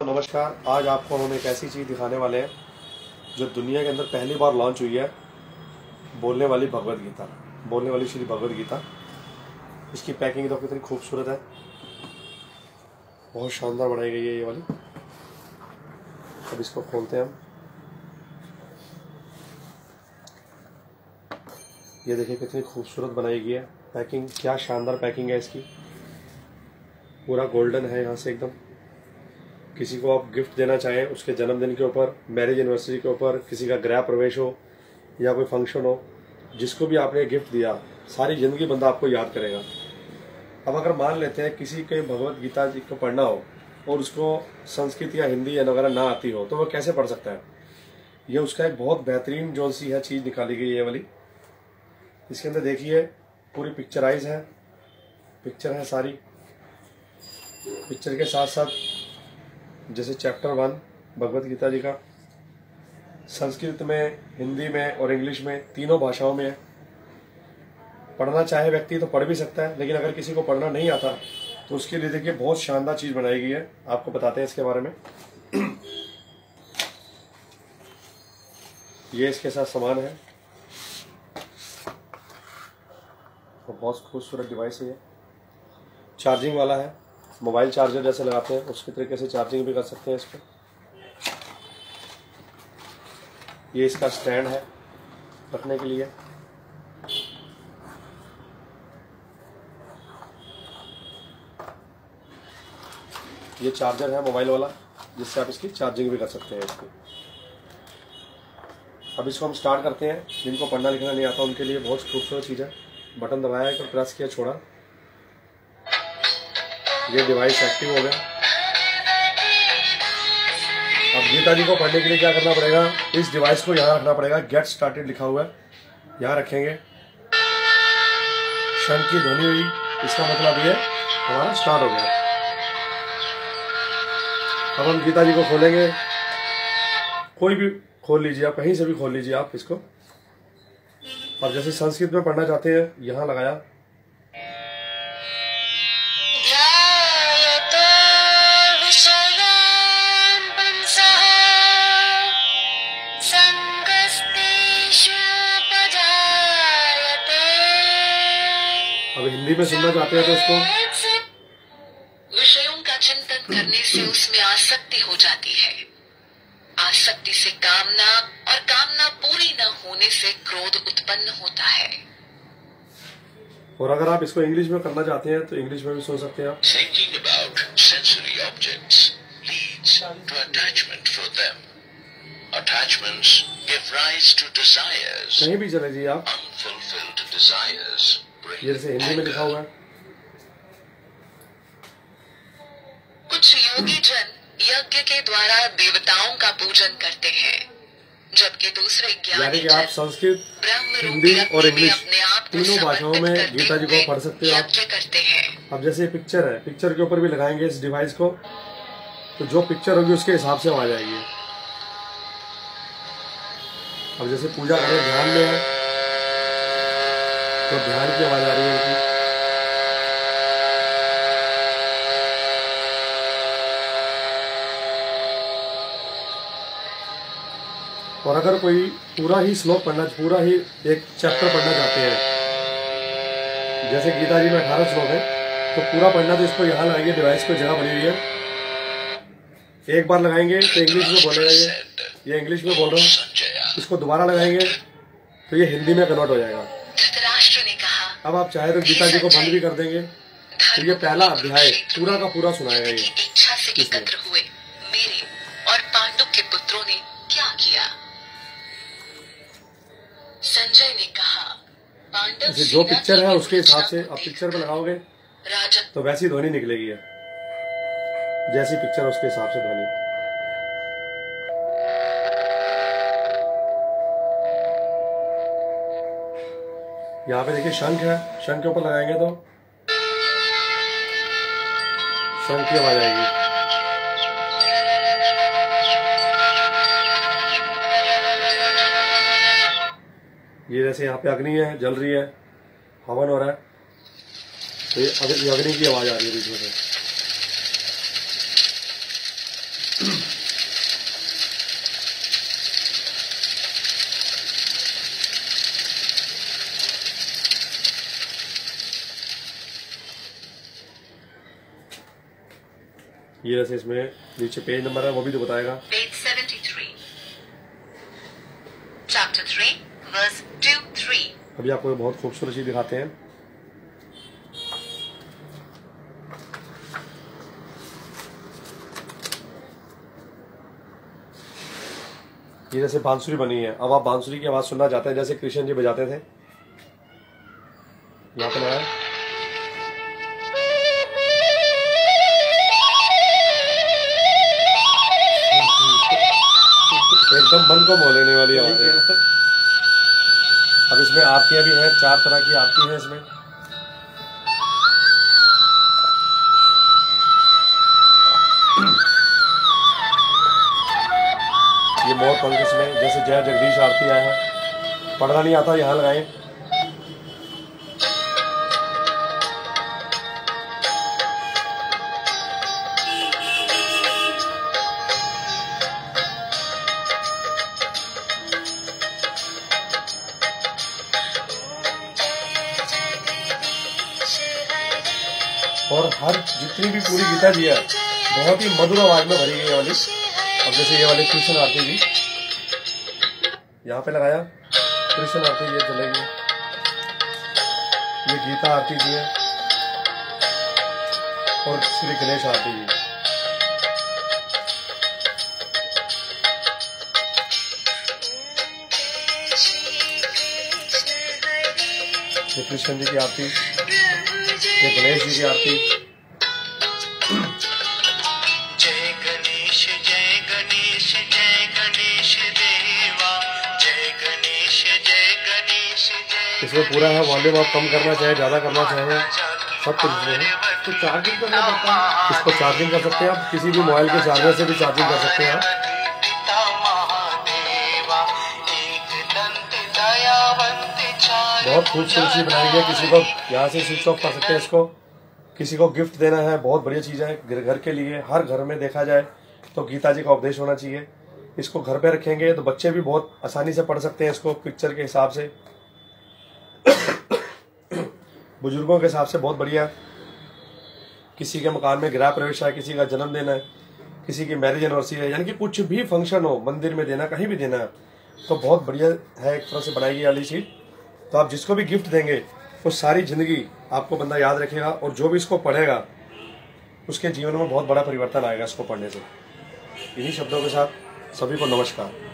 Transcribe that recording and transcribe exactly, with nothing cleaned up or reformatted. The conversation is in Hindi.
नमस्कार। आज आपको हम एक ऐसी चीज़ दिखाने वाले हैं जो दुनिया के अंदर पहली बार लॉन्च हुई है। बोलने वाली भगवत गीता, बोलने वाली श्री भगवत गीता। इसकी पैकिंग तो कितनी खूबसूरत है, बहुत शानदार बनाई गई है ये वाली। अब इसको खोलते हैं हम। ये देखिए कितनी खूबसूरत बनाई गई है पैकिंग, क्या शानदार पैकिंग है इसकी। पूरा गोल्डन है यहाँ से एकदम। किसी को आप गिफ्ट देना चाहें, उसके जन्मदिन के ऊपर, मैरिज एनिवर्सरी के ऊपर, किसी का गृह प्रवेश हो या कोई फंक्शन हो, जिसको भी आपने गिफ्ट दिया सारी जिंदगी बंदा आपको याद करेगा। अब अगर मान लेते हैं किसी के भगवत गीता जी को पढ़ना हो और उसको संस्कृत या हिंदी या वगैरह ना आती हो तो वह कैसे पढ़ सकता है। ये उसका एक बहुत बेहतरीन जो सी है चीज़ निकाली गई है वाली। इसके अंदर देखिए पूरी पिक्चराइज है, पिक्चर है सारी। पिक्चर के साथ साथ जैसे चैप्टर वन भगवत गीता जी का संस्कृत में, हिंदी में और इंग्लिश में, तीनों भाषाओं में है। पढ़ना चाहे व्यक्ति तो पढ़ भी सकता है, लेकिन अगर किसी को पढ़ना नहीं आता तो उसके लिए देखिए बहुत शानदार चीज़ बनाई गई है। आपको बताते हैं इसके बारे में। ये इसके साथ सामान है और बहुत खूबसूरत डिवाइस है ये। चार्जिंग वाला है, मोबाइल चार्जर जैसे लगाते हैं उसके तरीके से चार्जिंग भी कर सकते हैं इसको। ये इसका स्टैंड है रखने के लिए। ये चार्जर है मोबाइल वाला, जिससे आप इसकी चार्जिंग भी कर सकते हैं इसकी। अब इसको हम स्टार्ट करते हैं। जिनको पढ़ना लिखना नहीं आता उनके लिए बहुत खूबसूरत चीज़ है। बटन दबाया है तो प्रेस किया, छोड़ा, ये डिवाइस एक्टिव हो गया। अब गीता जी को पढ़ने के लिए क्या करना पड़ेगा, इस डिवाइस को यहाँ रखना पड़ेगा। गेट स्टार्टेड लिखा हुआ है, यहाँ रखेंगे। शंख की ध्वनि हुई, इसका मतलब ये हमारा स्टार्ट हो गया। अब हम गीता जी को खोलेंगे। कोई भी खोल लीजिए आप, कहीं से भी खोल लीजिए आप इसको। और जैसे संस्कृत में पढ़ना चाहते हैं, यहाँ लगाया। अब हिंदी में सुनना चाहते हैं तो इसको। विषयों का चिंतन करने से उसमें आसक्ति हो जाती है। आसक्ति से कामना, और कामना पूरी न होने से क्रोध उत्पन्न होता है। और अगर आप इसको इंग्लिश में करना चाहते हैं तो इंग्लिश में भी सुन सकते हैं आप। Thinking about sensory objects leads to attachment for them. Attachments give rise to desires. कहीं भी चले जाइए आप। Unfulfilled desires bring ये जैसे हिंदी में लिखा हुआ है। कुछ योगी जन यज्ञ के द्वारा देवताओं का पूजन करते हैं, जबकि दूसरे यानी ज्ञानी कि आप जन संस्कृत, ब्रह्म हिंदी रूप और यज्ञ में इंग्लिश अपने आप को तीनों भाषाओं में समर्पित गीता जी करते को पढ़ सकते हुए हो आप। यज्ञ करते हैं। अब जैसे पिक्चर है, पिक्चर के ऊपर भी लगाएंगे इस डिवाइस को, तो जो पिक्चर होगी उसके हिसाब से आ जाएगी। अब जैसे पूजा करें, ध्यान में है तो ध्यान की आवाज आ रही है इनकी। और अगर कोई पूरा ही श्लोक पढ़ना, पूरा ही एक चैप्टर पढ़ना चाहते हैं, जैसे गीता जी में अठारह श्लोक है, तो पूरा पढ़ना तो इसको यहाँ लगाएंगे। डिवाइस को जगह बनी हुई है, एक बार लगाएंगे तो इंग्लिश में बोलेगा। ये ये इंग्लिश में बोल रहा हूँ, इसको दोबारा लगाएंगे तो ये हिंदी में कन्वर्ट हो जाएगा। धृतराष्ट्र ने कहा, अब आप चाहे तो गीता जी को बंद भी कर देंगे तो ये पहला अध्याय पूरा का पूरा सुनाएगा। ये इच्छा से एकत्र हुए मेरे और पांडु के पुत्रों ने क्या किया। संजय ने कहा, पांडव जैसे जो पिक्चर है उसके हिसाब से आप पिक्चर पे लगाओगे राजा तो वैसी ध्वनि निकलेगी है, जैसी पिक्चर उसके हिसाब से ध्वनि। यहाँ पे देखिए शंख है, शंख के ऊपर लगाएंगे तो शंख की आवाज आएगी। ये जैसे यहाँ पे अग्नि है, जल रही है, हवन हो रहा है, तो ये अग्नि की आवाज आ रही है बीच में से। ये जैसे इसमें नीचे पेज नंबर है वो भी तो बताएगा। Page seventy-three. Chapter three, verse two three. अभी आपको बहुत खूबसूरत चीज दिखाते हैं। ये जैसे बांसुरी बनी है। अब आप बांसुरी की आवाज सुनना चाहते हैं जैसे कृष्ण जी बजाते थे। यहाँ पे लगाया एकदम मन को मोह लेने वाली आवाज है। अब इसमें आरतियां भी हैं, चार तरह की आरती है इसमें। ये मोर पंख इसमें जैसे जय जगदीश आरती आया है। पढ़ना नहीं आता यहाँ लगाए। और हर जितनी भी पूरी गीता जी है बहुत ही मधुर आवाज में भरी गई है वाली। अब जैसे ये वाली कृष्ण आरती जी यहाँ पे लगाया, कृष्ण आरती ये चलेगी। ये गीता आरती जी है और श्री गणेश आरती जी। ये कृष्ण जी की आरती, ये गणेश जी की आरती। जय गणेश जय गणेश जय गणेश देवा, जय गणेश जय गणेश जय। इसमें पूरा है, वॉल्यूम आप कम करना चाहे ज्यादा करना चाहे सब कुछ इसमें है। तो चार्जिंग करना पड़ता है। इसको चार्जिंग कर सकते हैं आप, किसी भी मोबाइल के चार्जर से भी चार्जिंग कर सकते हैं आप। बहुत खूबसूरत चीज बनाई गई है। किसी को यहाँ से स्विच ऑफ कर सकते हैं इसको, किसी को गिफ्ट देना है बहुत बढ़िया चीज है। घर के लिए हर घर में देखा जाए तो गीता जी का उपदेश होना चाहिए। इसको घर पे रखेंगे तो बच्चे भी बहुत आसानी से पढ़ सकते हैं इसको पिक्चर के हिसाब से। बुजुर्गों के हिसाब से बहुत बढ़िया। किसी के मकान में गृह प्रवेश है, किसी का जन्मदिन है, किसी की मैरिज एनिवर्सरी है, यानी कि कुछ भी फंक्शन हो, मंदिर में देना, कहीं भी देना है, तो बहुत बढ़िया है। एक तरह से बनाई गई वाली चीज। तो आप जिसको भी गिफ्ट देंगे वो सारी जिंदगी आपको बंदा याद रखेगा और जो भी इसको पढ़ेगा उसके जीवन में बहुत बड़ा परिवर्तन आएगा इसको पढ़ने से। इन्हीं शब्दों के साथ सभी को नमस्कार।